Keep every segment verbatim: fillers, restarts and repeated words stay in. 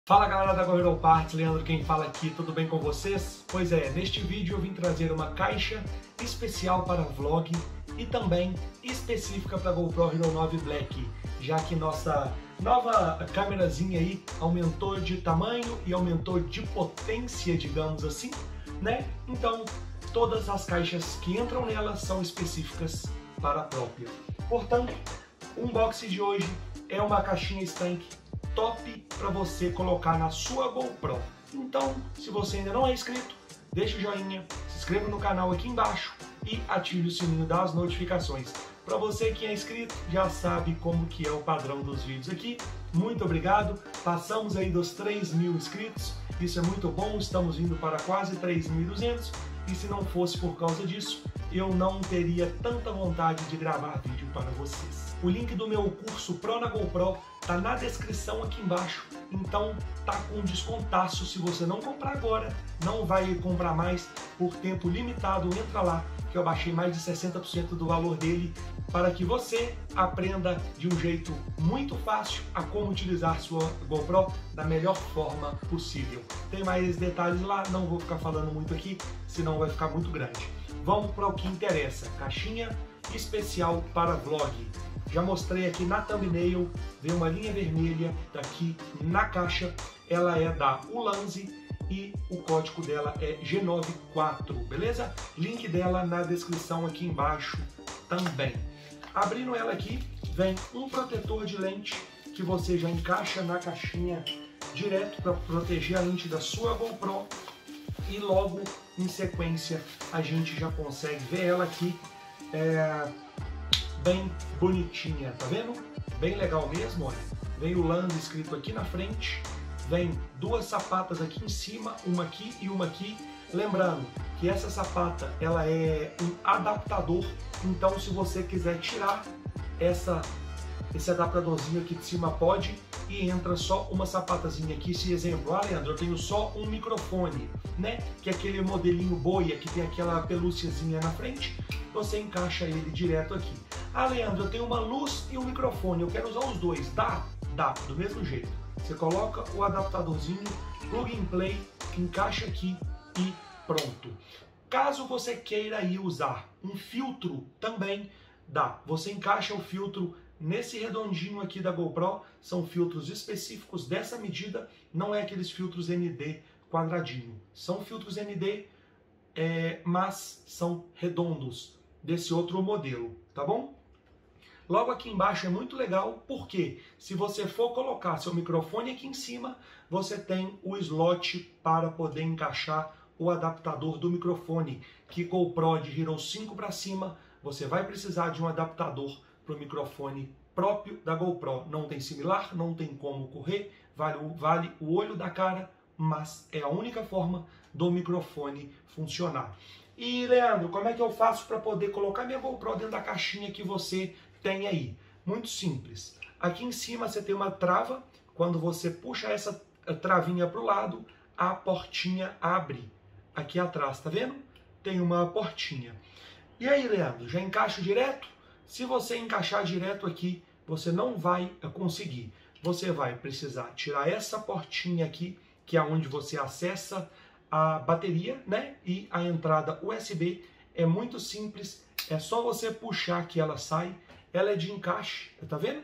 Fala galera da Go Hero Parts, Leandro quem fala aqui, tudo bem com vocês? Pois é, neste vídeo eu vim trazer uma caixa especial para vlog e também específica para GoPro Hero nove Black, já que nossa nova câmerazinha aí aumentou de tamanho e aumentou de potência, digamos assim, né? Então todas as caixas que entram nela são específicas para a própria. Portanto, o unboxing de hoje é uma caixinha Stank top para você colocar na sua GoPro. Então, se você ainda não é inscrito, deixa o joinha, se inscreva no canal aqui embaixo e ative o sininho das notificações. Para você que é inscrito, já sabe como que é o padrão dos vídeos aqui. Muito obrigado, passamos aí dos três mil inscritos, isso é muito bom, estamos indo para quase três mil e duzentos e se não fosse por causa disso, eu não teria tanta vontade de gravar vídeo para vocês. O link do meu curso Pro na GoPro tá na descrição aqui embaixo, então tá com descontaço. Se você não comprar agora, não vai comprar mais por tempo limitado, entra lá que eu baixei mais de sessenta por cento do valor dele para que você aprenda de um jeito muito fácil a como utilizar sua GoPro da melhor forma possível. Tem mais detalhes lá, não vou ficar falando muito aqui, senão vai ficar muito grande. Vamos para o que interessa, caixinha especial para vlog. Já mostrei aqui na thumbnail, vem uma linha vermelha daqui na caixa, ela é da Ulanzi e o código dela é G nove quatro, beleza? Link dela na descrição aqui embaixo também. Abrindo ela aqui, vem um protetor de lente que você já encaixa na caixinha direto para proteger a lente da sua GoPro e logo em sequência a gente já consegue ver ela aqui é, bem bonitinha, tá vendo? Bem legal mesmo, olha. Vem o Ulanzi escrito aqui na frente, vem duas sapatas aqui em cima, uma aqui e uma aqui. Lembrando que essa sapata ela é um adaptador, então se você quiser tirar essa, esse adaptadorzinho aqui de cima pode e entra só uma sapatazinha aqui. Esse exemplo, ah Leandro, eu tenho só um microfone, né? Que é aquele modelinho boia que tem aquela pelúciazinha na frente, você encaixa ele direto aqui. Ah Leandro, eu tenho uma luz e um microfone, eu quero usar os dois, dá? Dá, do mesmo jeito. Você coloca o adaptadorzinho, plug and play, encaixa aqui e pronto. Caso você queira aí usar um filtro também dá. Você encaixa o filtro nesse redondinho aqui da GoPro, são filtros específicos dessa medida, não é aqueles filtros N D quadradinho. São filtros N D, é, mas são redondos, desse outro modelo, tá bom? Logo aqui embaixo é muito legal, porque se você for colocar seu microfone aqui em cima, você tem o slot para poder encaixar o adaptador do microfone, que GoPro de Hero cinco para cima, você vai precisar de um adaptador para o microfone próprio da GoPro. Não tem similar, não tem como correr, vale, vale o olho da cara, mas é a única forma do microfone funcionar. E Leandro, como é que eu faço para poder colocar minha GoPro dentro da caixinha que você tem aí? Muito simples. Aqui em cima você tem uma trava, quando você puxa essa travinha para o lado, a portinha abre. Aqui atrás, tá vendo? Tem uma portinha. E aí, Leandro, já encaixo direto? Se você encaixar direto aqui, você não vai conseguir. Você vai precisar tirar essa portinha aqui, que é onde você acessa a bateria, né? E a entrada U S B. É muito simples, é só você puxar que ela sai. Ela é de encaixe, tá vendo?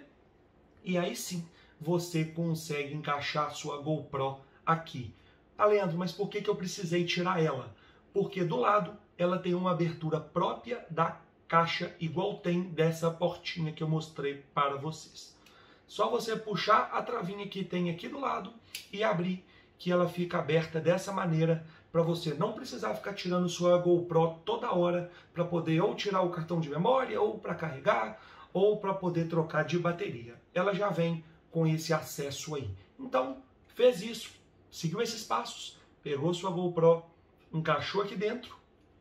E aí sim, você consegue encaixar a sua GoPro aqui. Ah, Leandro, mas por que que eu precisei tirar ela? Porque do lado ela tem uma abertura própria da caixa, igual tem dessa portinha que eu mostrei para vocês. Só você puxar a travinha que tem aqui do lado e abrir, que ela fica aberta dessa maneira, para você não precisar ficar tirando sua GoPro toda hora, para poder ou tirar o cartão de memória, ou para carregar, ou para poder trocar de bateria. Ela já vem com esse acesso aí. Então, fez isso, seguiu esses passos, pegou sua GoPro, encaixou aqui dentro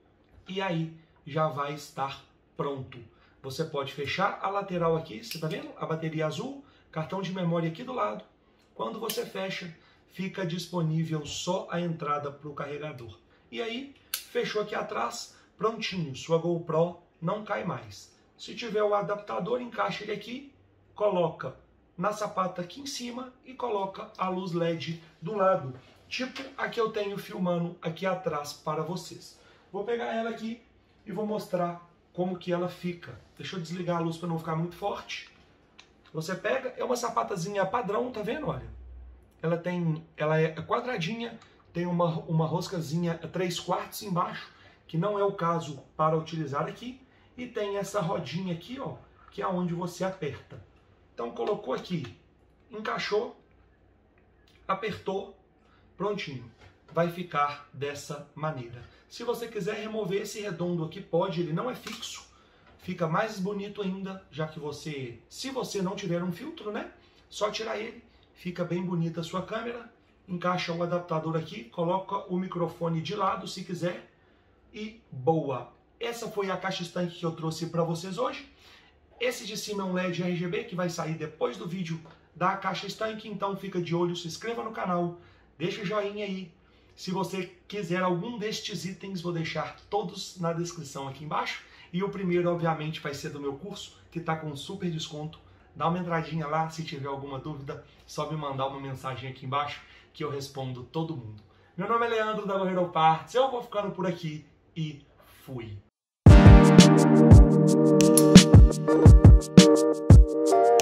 e aí já vai estar pronto. Você pode fechar a lateral aqui, você está vendo? A bateria azul, cartão de memória aqui do lado. Quando você fecha, fica disponível só a entrada para o carregador. E aí, fechou aqui atrás, prontinho, sua GoPro não cai mais. Se tiver o adaptador, encaixa ele aqui, coloca na sapata aqui em cima e coloca a luz L E D do lado. Tipo a que eu tenho filmando aqui atrás para vocês. Vou pegar ela aqui e vou mostrar como que ela fica. Deixa eu desligar a luz para não ficar muito forte. Você pega, é uma sapatazinha padrão, tá vendo? Olha, ela tem, ela é quadradinha, tem uma, uma roscazinha três quartos embaixo, que não é o caso para utilizar aqui, e tem essa rodinha aqui, ó, que é onde você aperta. Então colocou aqui, encaixou, apertou, prontinho. Vai ficar dessa maneira. Se você quiser remover esse redondo aqui, pode, ele não é fixo. Fica mais bonito ainda, já que você, se você não tiver um filtro, né? Só tirar ele, fica bem bonita a sua câmera. Encaixa o adaptador aqui, coloca o microfone de lado se quiser e boa. Essa foi a caixa estanque que eu trouxe para vocês hoje. Esse de cima é um L E D R G B que vai sair depois do vídeo da caixa estanque, então fica de olho, se inscreva no canal, deixa o joinha aí. Se você quiser algum destes itens, vou deixar todos na descrição aqui embaixo. E o primeiro, obviamente, vai ser do meu curso, que está com super desconto. Dá uma entradinha lá, se tiver alguma dúvida, só me mandar uma mensagem aqui embaixo, que eu respondo todo mundo. Meu nome é Leandro da Hero Parts, eu vou ficando por aqui e fui!